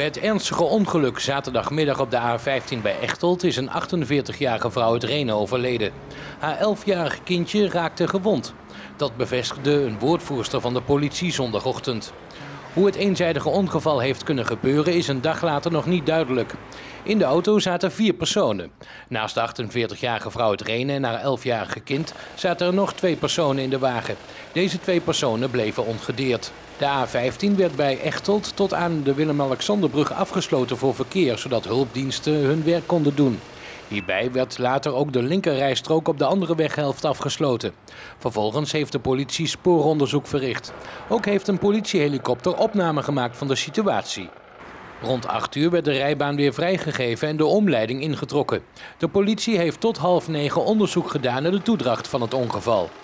Bij het ernstige ongeluk zaterdagmiddag op de A15 bij Echteld is een 48-jarige vrouw uit Rhenen overleden. Haar 11-jarige kindje raakte gewond. Dat bevestigde een woordvoerster van de politie zondagochtend. Hoe het eenzijdige ongeval heeft kunnen gebeuren is een dag later nog niet duidelijk. In de auto zaten 4 personen. Naast de 48-jarige vrouw uit Rhenen en haar 11-jarige kind zaten er nog 2 personen in de wagen. Deze 2 personen bleven ongedeerd. De A15 werd bij Echteld tot aan de Willem-Alexanderbrug afgesloten voor verkeer, zodat hulpdiensten hun werk konden doen. Hierbij werd later ook de linkerrijstrook op de andere weghelft afgesloten. Vervolgens heeft de politie spooronderzoek verricht. Ook heeft een politiehelikopter opname gemaakt van de situatie. Rond 8 uur werd de rijbaan weer vrijgegeven en de omleiding ingetrokken. De politie heeft tot 20:30 onderzoek gedaan naar de toedracht van het ongeval.